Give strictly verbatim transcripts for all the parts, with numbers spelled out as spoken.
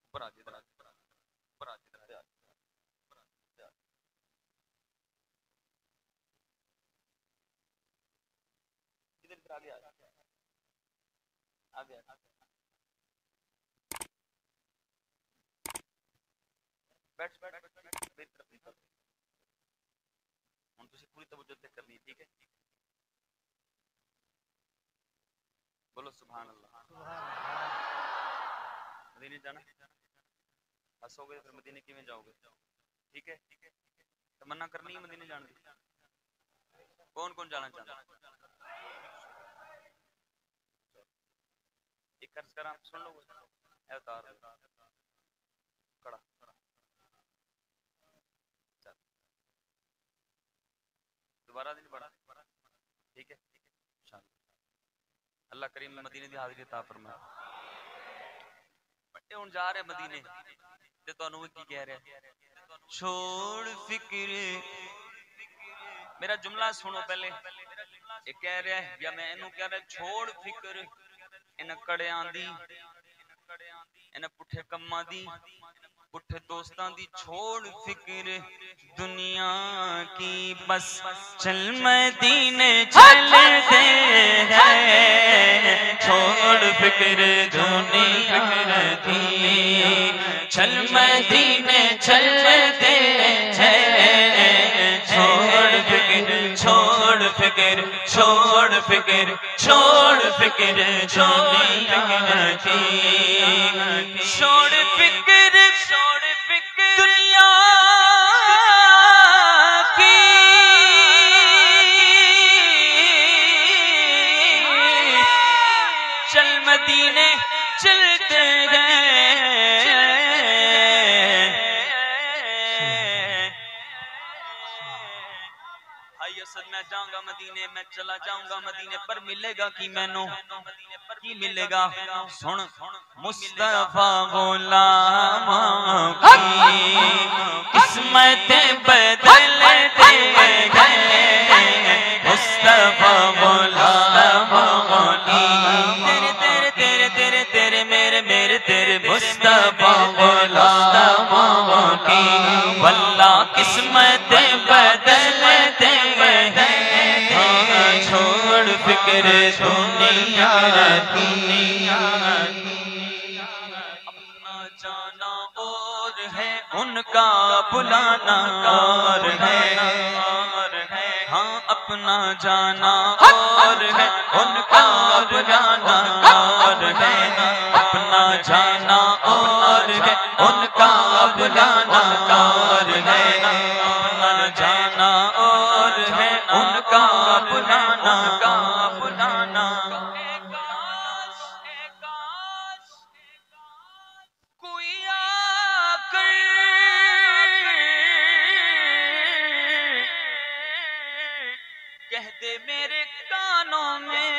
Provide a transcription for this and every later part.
اوپر آ جائے ادھر آ جائے اوپر آ جائے ادھر آ جائے ادھر ادھر آگے آگے آگے بیٹھ بیٹھ بیٹھ میری طرف نہیں کر ہوں تسی پوری توجہ تے کرنی ٹھیک ہے بولو سبحان اللہ مدینے جانا ہسو گے پھر مدینے کیویں جاؤ گے ٹھیک ہے تمنا کرنی ہے مدینے جانے کی کون کون جانا چاہتا ایک عرض کراں سن لو اے اتار کڑا چل دوبارہ دن بڑا ٹھیک ہے انشاءاللہ اللہ کریم مدینے دی حاضری عطا فرمائے بڑے ہن جا رہے مدینے تے تانوں کی کہہ رہا ہے چھوڑ فکر میرا جملہ سنو پہلے یہ کہہ رہا ہے یا میں انہوں کہہ رہا ہے چھوڑ فکر انہ کڑیاں دی انہ پٹھے کماں دی پٹھے دوستان دی چھوڑ فکر دنیا کی بس چل مدینے چل دے ہیں چھوڑ فکر دنیا کی چل مدینے چل دے ہیں چھوڑ فکر چھوڑ فکر چھوڑ فکر چھوڑ فکر دنیا کی چھوڑ فکر چھوڑ فکر دنیا کی چل مدینے چلتے گئے میں جاؤں گا مدینے میں چلا جاؤں گا مدینے پر ملے گا کی میں نو کی ملے گا سن مصطفیٰ غلام کی قسمت بدل دے گئے مصطفیٰ غلام کی تیرے تیرے تیرے تیرے تیرے میرے میرے تیرے مصطفیٰ غلام کی واللہ قسمت بدل دے چھوڑ فکر دنیا کی اپنا جانا اور ہے ان کا بلانا اور ہے ہاں اپنا جانا اور ہے ان کا بلانا اور ہے اپنا جانا اور ہے ان کا بلانا اور ہے اپنا جانا اور ہے ان کا بلانا کا بلانا کوئی آ کر کہہ دے میرے کانوں میں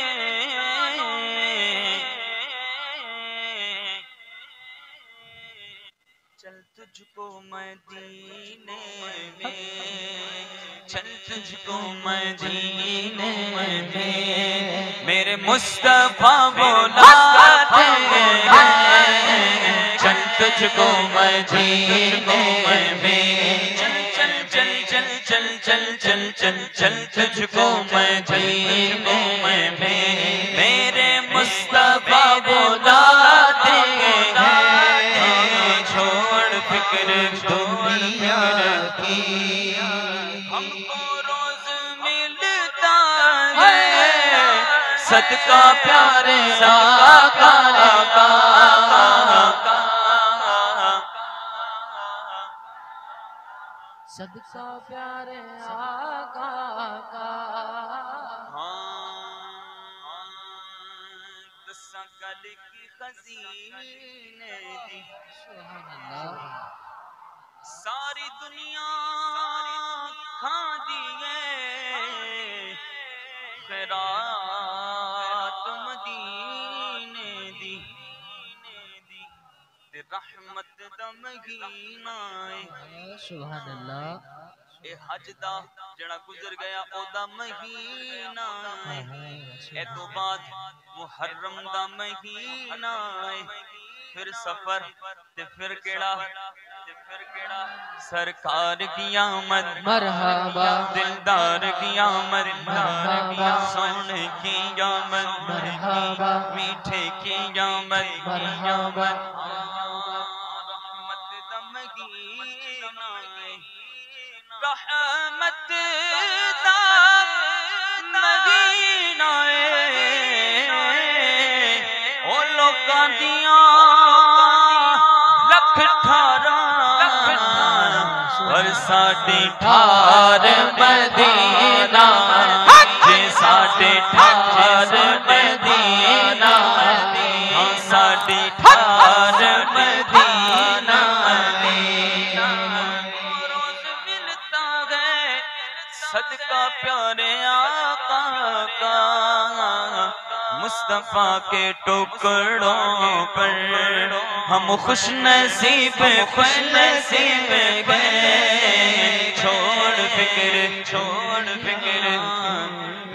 چل تجھ کو مدینے میں چل تجھ کو مدینے میں میرے مصطفیٰ بلاتے ہیں چل تجھ کو مدینے میں چل چل چل چل چل چل چل چل چل تجھ کو مدینے میں میرے مصطفیٰ بلاتے ہیں چھوڑ فکر دنیا کی ہم کو روز ملتا ہے صدقہ پیارے آقا کا صدقہ پیارے آقا کا ہاں دساں گل کی خزینے دی ساری دنیا کھا دیے خیرات مدینے دی رحمت دا مہینہ سبحان اللہ اے حج دا جڑا گزر گیا او دا مہینہ اے تو بعد محرم دا مہینہ پھر سفر تے پھر کیڑا تے پھر کیڑا سرکار کی آمد مرحبا دلدار کی آمد مرحبا سونے کی آمد مرحبا میٹھے کی آمد مرحبا رحمت دمگینا رحمت دمگینا او لوکاں دیاں لکھ ٹھارا اور ساڑھے ٹھار مدینہ جے ساڑھے ٹھار مدینہ ہاں ساڑھے ٹھار مدینہ روز ملتا ہے صدقہ پیارے آقا کا مصطفیٰ کے ٹکڑوں پر ہم خوش نصیب خوش نصیب گئے چھوڑ فکر چھوڑ فکر